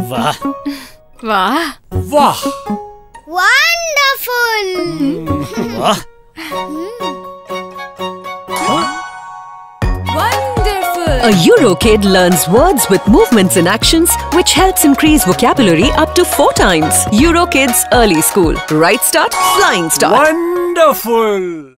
वाह वाह वाह Wonderful! वाह Wonderful! A EuroKid learns words with movements and actions, which helps increase vocabulary up to 4 times. EuroKids Early School. Right start, flying start. Wonderful!